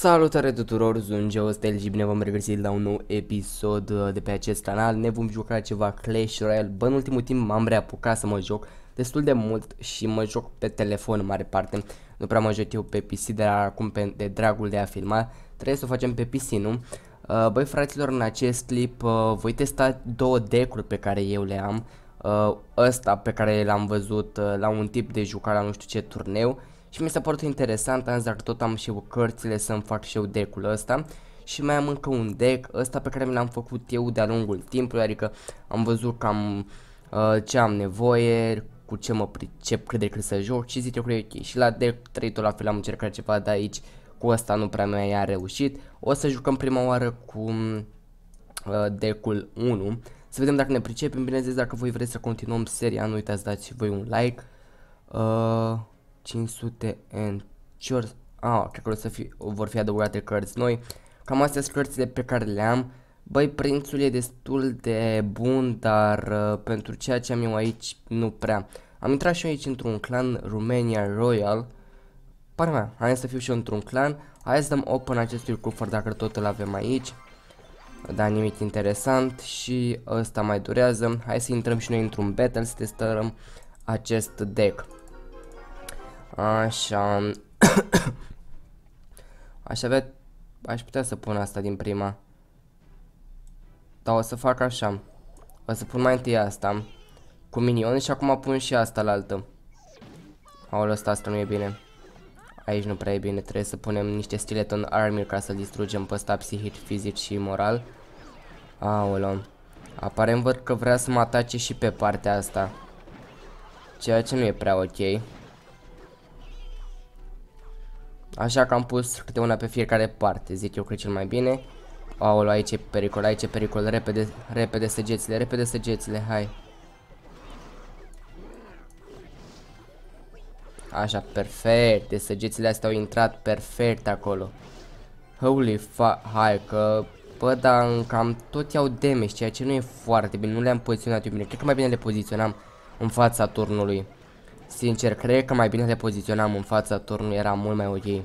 Salutare tuturor, sunt Geostel și bine v-am regăsit la un nou episod de pe acest canal. Ne vom juca ceva Clash Royale. Bă, în ultimul timp m-am reapucat să mă joc destul de mult și mă joc pe telefon în mare parte. Nu prea mă joc eu pe PC, dar acum de dragul de a filma trebuie să o facem pe PC, nu? Băi fraților, în acest clip voi testa două deck-uri pe care eu le am. Ăsta pe care l-am văzut la un tip de jucat la nu știu ce turneu. Și mi s-a părut interesant, am zis dacă tot am și eu cărțile să-mi fac și eu deck-ul ăsta. Și mai am încă un deck, ăsta pe care mi l-am făcut eu de-a lungul timpului, adică am văzut cam ce am nevoie, cu ce mă pricep, cât de cât să joc și zic eu că e ok. Și la deck 3 tot la fel am încercat ceva de aici, cu ăsta nu prea mi-a reușit. O să jucăm prima oară cu deck-ul 1, să vedem dacă ne pricepem. Bineînțeles, dacă voi vreți să continuăm seria, nu uitați să dați și voi un like. 500 and cred că vor fi adăugate cărți noi. Cam astea sunt cărțile pe care le am. Băi, prințul e destul de bun, dar pentru ceea ce am eu aici nu prea. Am intrat și eu aici într-un clan, Romania Royal. Pare mea, hai să fiu și eu într-un clan. Hai să dăm open acestui cufăr dacă tot îl avem aici. Da, nimic interesant și ăsta mai durează. Hai să intrăm și noi într-un battle să testăm acest deck. Așa. Aș putea să pun asta din prima. Dar o să fac așa. O să pun mai întâi asta cu minion și acum pun și asta la altă. Aoleu, asta nu e bine. Aici nu prea e bine. Trebuie să punem niște skeleton armor ca să distrugem pe ăsta psihic, fizic și moral. Aoleu. Aparent văd că vrea să mă atace și pe partea asta, ceea ce nu e prea ok. Așa că am pus câte una pe fiecare parte, zic eu că e cel mai bine. Aoleu, aici e pericol, aici e pericol, repede, repede săgețile, hai. Așa, perfect, de săgețile astea au intrat perfect acolo. Holy fuck, hai că, bă, dar cam tot iau damage, ceea ce nu e foarte bine, nu le-am poziționat eu bine, cred că mai bine le poziționam în fața turnului. Sincer, cred că mai bine le poziționam în fața turnului, era mult mai ok.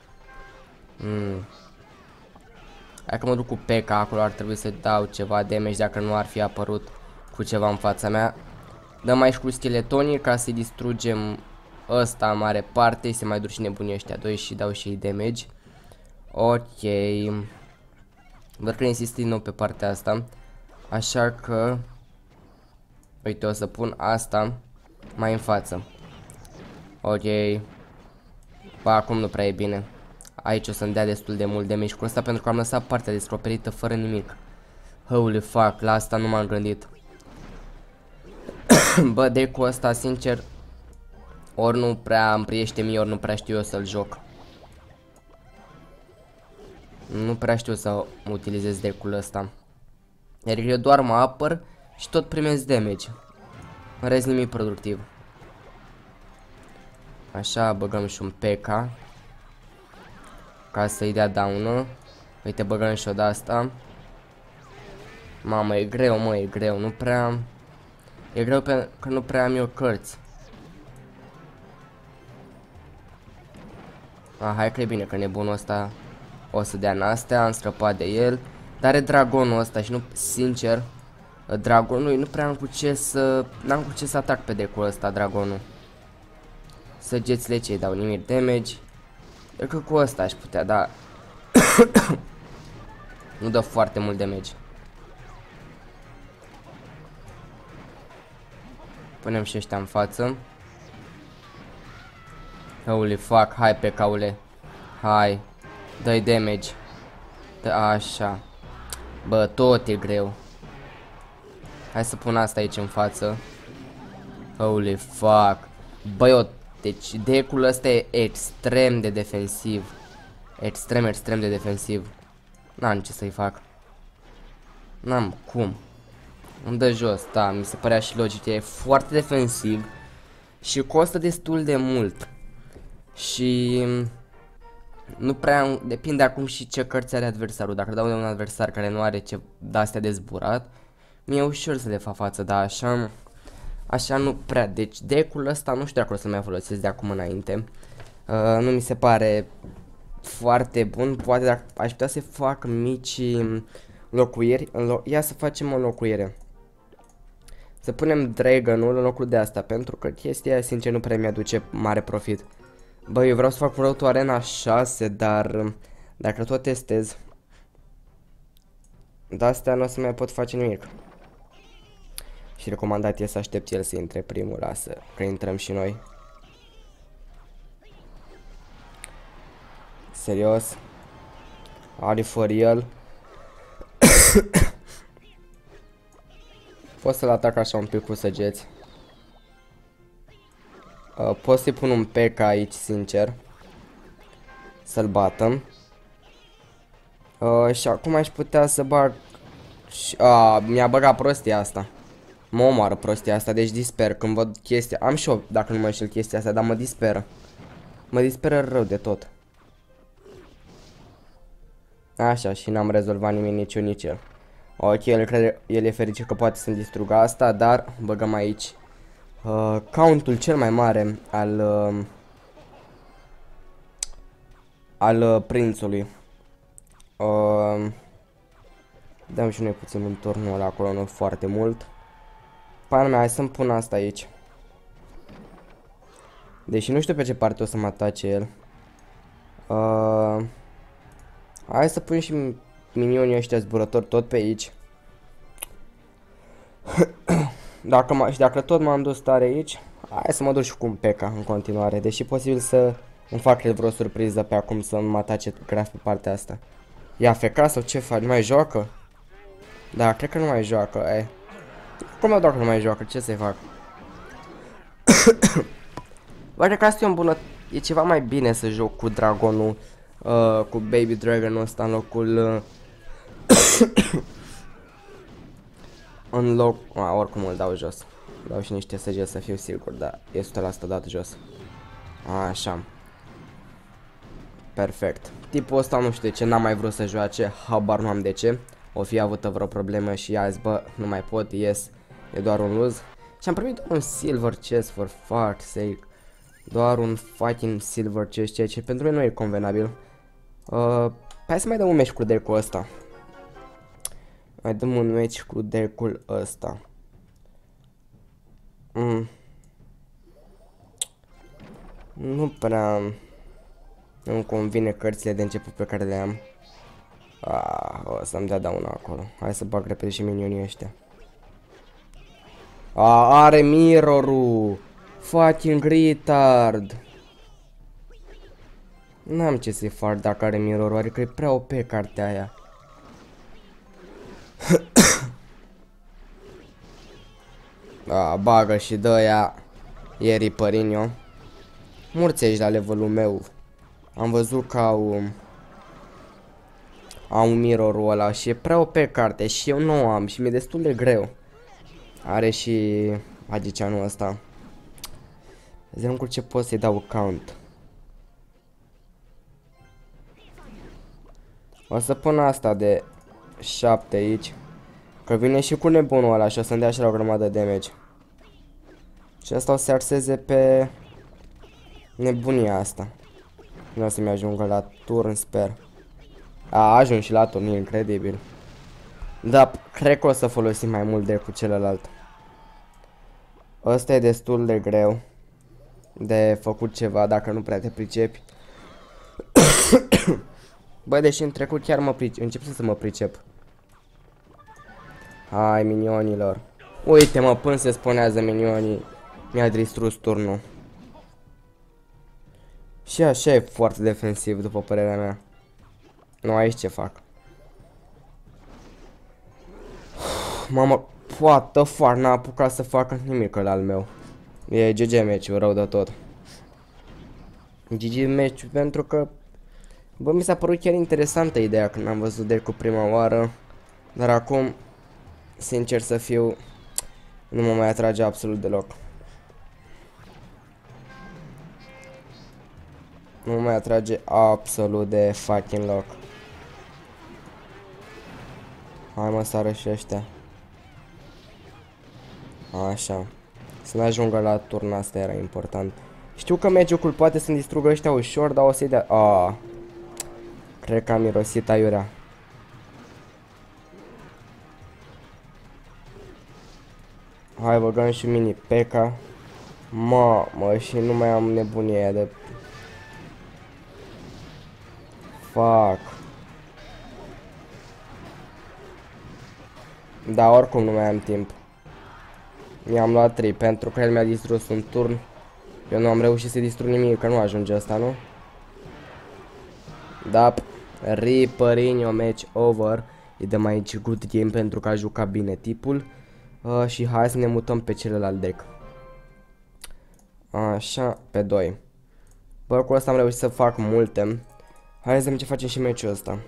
Hai că mă duc cu P.E.K.K.A. acolo, ar trebui să dau ceva damage dacă nu ar fi apărut cu ceva în fața mea. Dăm aici cu skeletonii ca să-i distrugem ăsta în mare parte, se mai duc și nebunii ăștia doi și dau și damage. Ok. Văd că insist din nou pe partea asta, așa că uite, o să pun asta mai în față. Ok. Ba, acum nu prea e bine. Aici o să-mi dea destul de mult damage cu asta pentru că am lăsat partea descoperită fără nimic. Holy fuck, la asta nu m-am gândit. Bă, deck-ul ăsta, sincer, ori nu prea îmi priește mie, ori nu prea știu eu să-l joc. Nu prea știu să utilizez deck-ul ăsta. Iar eu doar mă apăr și tot primesc damage. În rest nimic productiv. Așa, băgăm și un P.E.K.K.A. ca să-i dea down-ă. Uite, băgăm și o de asta. Mamă, e greu, mă, e greu, nu prea... E greu pentru că nu prea am eu cărți. Hai că e bine, că nebunul ăsta o să dea n-astea, am scăpat de el. Dar are dragonul ăsta și nu, sincer, dragonul nu prea am cu ce să... N-am cu ce să atac pe deck-ul ăsta, dragonul. Săgețile ce dau nimic damage. Cred că cu ăsta aș putea, da. Nu dă foarte mult damage. Punem și ăștia în față. Holy fuck, hai P.E.K.K.A.ule. Hai, dă-i damage. Așa. Bă, tot e greu. Hai să pun asta aici în față. Holy fuck. Băi, deci deck-ul ăsta e extrem de defensiv. Extrem de defensiv. N-am ce să-i fac. N-am cum. Îmi dă jos, da, mi se părea și logic. E foarte defensiv și costă destul de mult. Și nu prea depinde acum și ce cărți are adversarul. Dacă dau de un adversar care nu are ce de-astea de zburat, mi-e ușor să le fac față, dar așa nu prea. Deci deck-ul ăsta nu știu dacă o să mai folosesc de acum înainte. Nu mi se pare foarte bun. Poate dacă aș putea să fac mici locuiri. Ia să facem o locuire. Să punem Dragonul în locul de asta. Pentru că chestia aia, sincer, nu prea mi-aduce mare profit. Bă, eu vreau să fac Road to Arena 6, dar dacă tot testez, de astea nu o să mai pot face nimic. Și recomandat e să aștept el să intre primul, lasă, că intrăm și noi. Serios? Are for real? Pot să-l atac așa un pic cu săgeți. Pot să-i pun un P.K. aici, sincer. Să-l batăm. Și acum aș putea să bag... mi-a băgat prostia asta. Mă omoară prostia asta, deci disper când văd chestia. Am și eu, dacă nu mă înșel, chestia asta, dar mă disperă. Mă disperă rău de tot. Așa, și n-am rezolvat nimic, nici eu, nici el. Ok, el e fericit că poate să-mi distrugă asta, dar băgăm aici countul cel mai mare al prințului. Dăm și noi puțin în turnul ăla acolo, nu foarte mult. Pana mea, hai să-mi pun asta aici. Deși nu știu pe ce parte o să mă atace el. Hai să pun și minionii ăștia zburători tot pe aici. Dacă tot m-am dus tare aici, hai să mă duc și cu un P.K. în continuare. Deși posibil să îmi fac vreo surpriză pe acum să mă atace grav pe partea asta. Ia FK sau ce faci? Nu mai joacă? Da, cred că nu mai joacă. Cum eu dacă nu mai joacă? Ce să-i fac? Bă, cred că asta e ceva mai bine să joc cu dragonul, cu Baby Dragonul ăsta în locul... oricum îl dau jos. Dau și niște săgeți să fiu sigur, dar e 100% dat jos. Așa. Perfect. Tipul ăsta nu știu de ce n-am mai vrut să joace, habar nu am de ce. O fi avut vreo problemă și azi, bă, nu mai pot, yes, e doar un lose. Și am primit doar un silver chest, for fuck's sake. Doar un fucking silver chest, ceea ce pentru mine nu e convenabil. Hai să mai dăm un match cu deck-ul ăsta. Mai dăm un match cu deck-ul ăsta. Nu prea îmi convine cărțile de început pe care le am. O să-mi dea una acolo. Hai să bag repede și minionii ăștia. Are mirror-ul. Fucking retard. N-am ce să-i fac dacă are mirror-ul, adică e prea OP cartea aia. Bagă și dă-ia. E Ripărinio. Mulți la levelul meu. Am văzut că au mirror-ul ăla și e prea OP carte și eu nu am și mi-e destul de greu. Are și magicianul ăsta. Vedem cu ce pot să-i dau count. O să pun asta de 7 aici. Că vine și cu nebunul ăla și o să-mi dea și la o grămadă de damage. Și asta o să arseze pe nebunia asta. Nu o să-mi ajungă la turn, sper. A ajuns și la turn, e incredibil. Da, cred că o să folosim mai mult de cu celălalt. Ăsta e destul de greu de făcut ceva dacă nu prea te pricepi. Bă, deși în trecut chiar încep să mă pricep. Hai, minionilor. Uite, mă, până se spunează minionii. Mi-a distrus turnul. Și așa e foarte defensiv, după părerea mea. Nu, aici ce fac? Mamă, what the fuck, n-a apucat să facă nimic ăla al meu. E GG match-ul, rău de tot. GG match pentru că, bă, mi s-a părut chiar interesantă ideea când am văzut deck-ul prima oară. Dar acum, sincer să fiu, nu mă mai atrage absolut deloc. Nu mă mai atrage absolut de fucking loc. Hai, mă, sară și ăștia. Așa. Să n-ajungă la turna asta era important. Știu că Magic-ul poate să-mi distrugă ăștia ușor, dar o să-i dea... Cred că am mirosit aiurea. Hai, băgăm și mini P.E.K.K.A. Mă, și nu mai am nebunia aia de... Fuck. Da, oricum nu mai am timp. Mi-am luat 3 pentru că el mi-a distrus un turn. Eu nu am reușit să distrug nimic, că nu ajunge asta, nu? Da, Reaperinho match over. Îi dăm aici good game pentru că a jucat bine tipul. Și hai să ne mutăm pe celălalt deck. Așa, pe 2. Bă, cu asta am reușit să fac multe. Hai să vedem ce facem și meciul ăsta.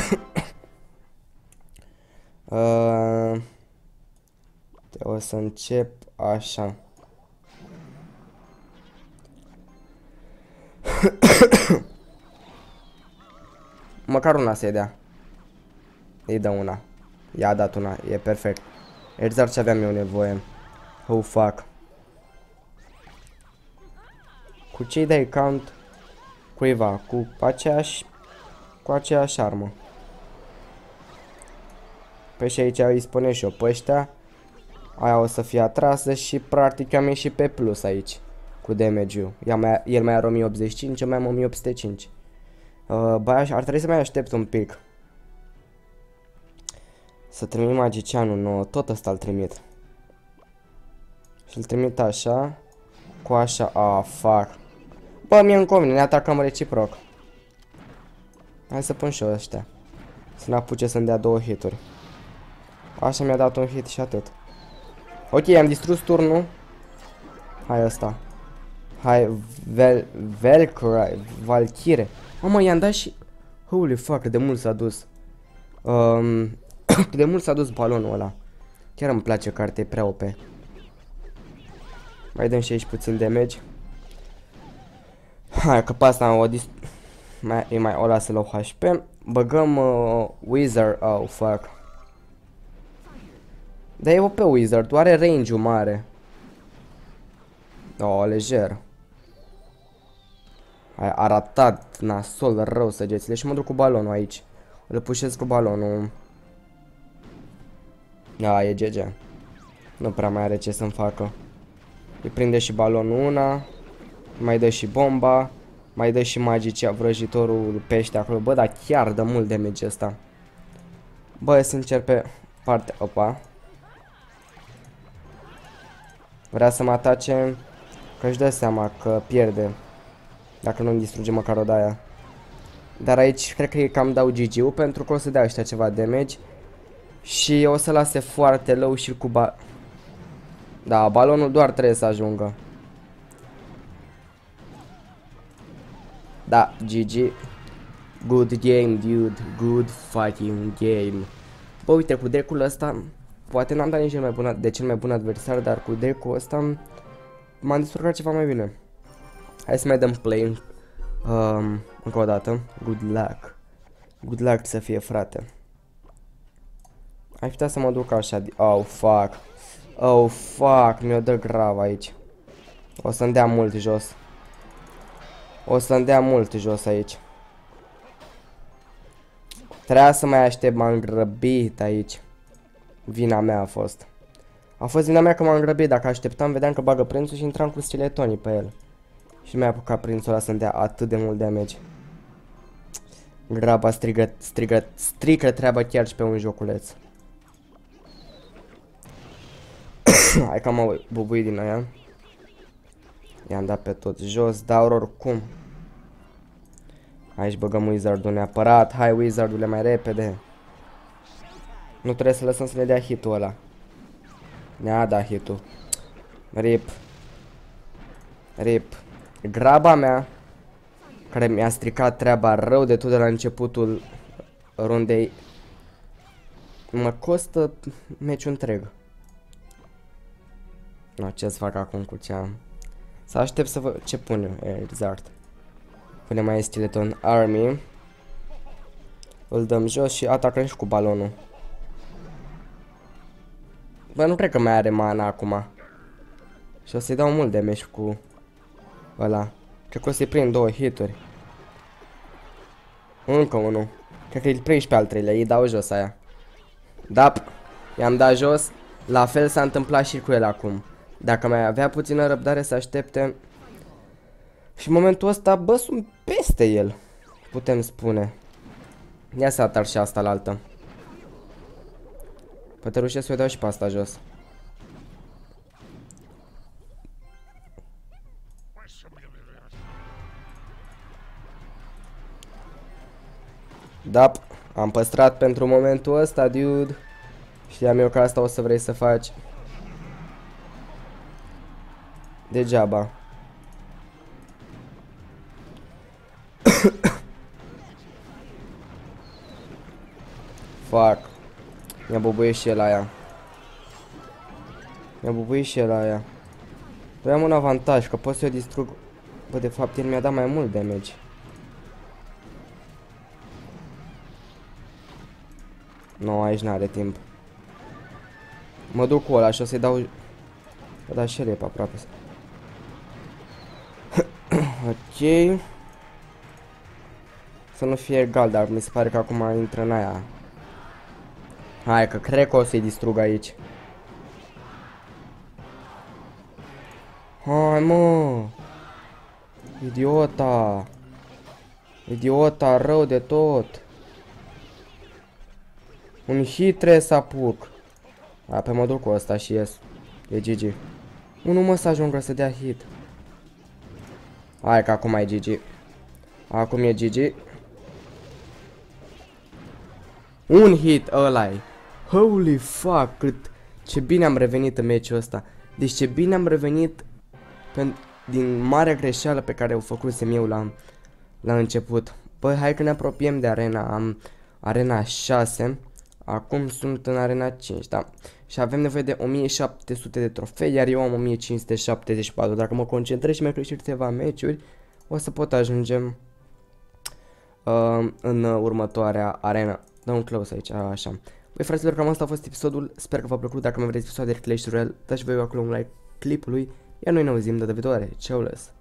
O să încep așa. Măcar una să-i dea. Îi dă una. I-a dat una, e perfect. Exact ce aveam eu nevoie. Oh fuck. Cu ce-i dai count? Cuiva, cu aceeași armă. Păi și aici îi spune și eu pe ăștia. Aia o să fie atrasă și practic am ieșit pe plus aici. Cu damage-ul. El mai are 1085, eu mai am 1805. Bă, ar trebui să mai aștept un pic. Să trimit magicianul nou, tot ăsta îl trimit. Și îl trimit așa. Cu așa, fuck. Bă, mie îmi convine, ne atacăm reciproc. Hai să pun și eu ăștia. Să ne apuce să-mi dea 2 hituri. Așa mi-a dat un hit și atât. Ok, am distrus turnul. Hai ăsta. Hai, Valkyrie. Mă, i-am dat și... Holy fuck, cât de mult s-a dus. Cât de mult s-a dus balonul ăla. Chiar îmi place cartea, e prea OP. Mai dăm și aici puțin damage. Hai, că pe asta e mai o lasă low HP. Băgăm Wizard. Oh, fuck. Dar e OP Wizard, are range-ul mare. Oh, lejer. A ratat nasol rău săgețile și mă duc cu balonul aici. Îl pușesc cu balonul. Da, e GG. Nu prea mai are ce să-mi facă. Îi prinde și balonul una. Mai dă și bomba. Mai dă și magicea, vrăjitorul pește acolo. Bă, dar chiar dă mult damage ăsta. Bă, să încerc pe partea... Opa. Vrea să mă atace. Că își dă seama că pierde. Dacă nu-mi distruge măcar o daia. Dar aici cred că e cam dau GG-ul pentru că o să dea ăștia ceva damage. Și o să lase foarte low și cu Da, balonul doar trebuie să ajungă. Da, GG. Good game, dude. Good fucking game. Bă, uite, cu deck-ul ăsta poate n-am dat nici cel mai bun adversar, dar cu deck-ul ăsta m-am descurcat ceva mai bine. Hai să mai dăm play încă o dată. Good luck. Good luck să fie, frate. Aș putea să mă duc așa. Oh, fuck. Oh, fuck. Mi-o dă grav aici. O să-mi dea mult jos. O să-mi dea mult jos aici. Trebuia să mai aștept, m-am grăbit aici. Vina mea a fost. A fost vina mea că m-am grăbit. Dacă așteptam, vedeam că bagă prințul și intram cu skeletonii pe el. Și mi-a apucat prințul ăla să-mi dea atât de mult damage. Graba strică treaba chiar și pe un joculeț. Hai că mă bubui din aia. I-am dat pe toți jos, dar oricum. Aici băgăm Wizard-ul neapărat. Hai, Wizard-ule, mai repede. Nu trebuie să lăsăm să ne dea hit-ul ăla. Ne-a dat hit-ul. Rip. Rip. Graba mea, care mi-a stricat treaba rău de tot de la începutul rundei, mă costă meciul întreg. No, ce-ți fac acum cu ce am? Să aștept să văd ce pun eu, exact. Punem mai Skeleton Army. Îl dăm jos și atacăm și cu balonul. Bă, nu cred că mai are mana acum. Și o să-i dau mult damage cu ăla. Cred că o să-i prind 2 hituri. Încă unul. Cred că e 13 al treilea, îi dau jos aia. Da, i-am dat jos. La fel s-a întâmplat și cu el acum. Dacă mai avea puțină răbdare să aștepte. Și în momentul ăsta, bă, sunt peste el. Putem spune. Ia să atar și asta la altă. Poate reușesc să o dau și pe asta jos. Da, am păstrat pentru momentul ăsta, dude. Știam eu că asta o să vrei să faci. Degeaba. Fuck. Mi-a bubuit și el aia. Mi-a bubuit și el aia. Păi am un avantaj, că pot să o distrug. Bă, de fapt, el mi-a dat mai mult damage. Nu, aici n-are timp. Mă duc cu ăla și o să-i dau... Bă, da, și el e pe aproape. Ok. Să nu fie egal, dar mi se pare că acum intră în aia. Hai, că cred că o să-i distrug aici. Hai, mă! Idiota! Idiota, rău de tot! Un hit trebuie să apuc. A, pe mă duc cu ăsta și ies. E GG. Nu mă să ajungă să dea hit. Hai că acum e GG. Acum e GG. Un hit ăla-i. Holy fuck, cât... Ce bine am revenit în meciul ăsta. Deci ce bine am revenit din marea greșeală pe care o făcusem eu la început. Păi hai că ne apropiem de arena. Am arena 6. Acum sunt în arena 5, da. Și avem nevoie de 1700 de trofei, iar eu am 1574. Dacă mă concentrez și mai crește câteva meciuri, o să pot ajunge în următoarea arena. Dau un close aici, așa. Băi fraților, cam asta a fost episodul. Sper că v-a plăcut. Dacă mai vreți episoade de Clash Royale, dați voi acolo un like clipului. Iar noi ne auzim data viitoare. Ceau, lăs!